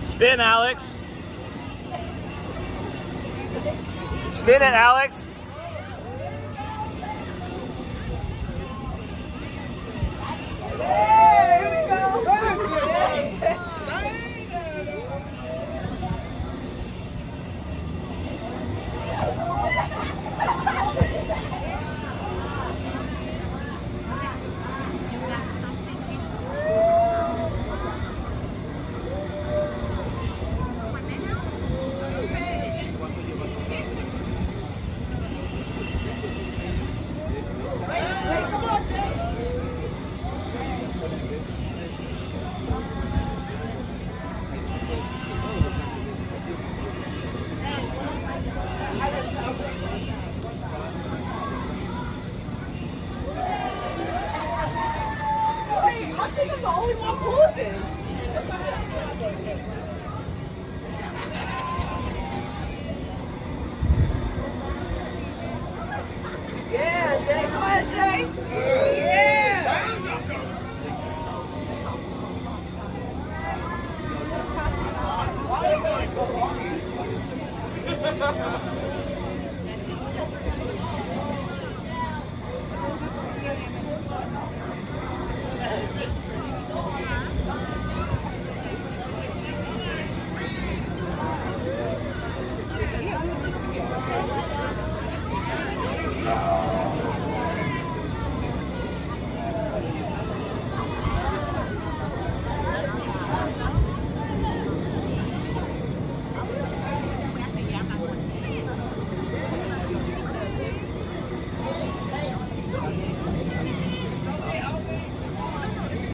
Spin, Alex. Spin it, Alex. Hey, here we go. I think I'm the only one pulling this. Yeah, Jay. Go ahead, Jay. Yeah. Why are you going so long?